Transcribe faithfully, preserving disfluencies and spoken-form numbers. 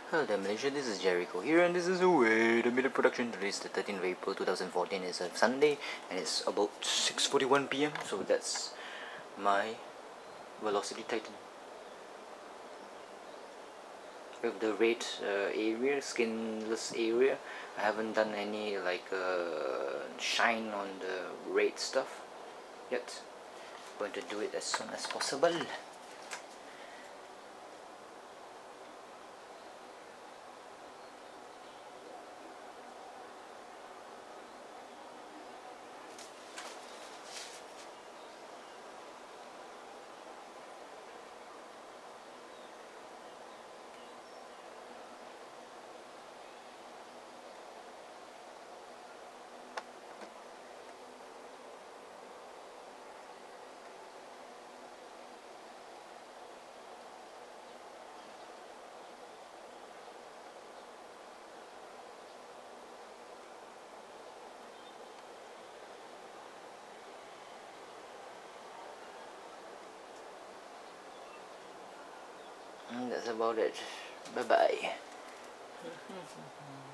Hello there Malaysia, this is Gerryko here and this is Away the Middle Production. Today is the thirteenth of April two thousand fourteen. It's a Sunday and it's about six forty-one p m So that's my Velocity Titan with the red uh, area, skinless area. I haven't done any like uh, shine on the red stuff yet. I'm going to do it as soon as possible. And that's about it. Bye bye.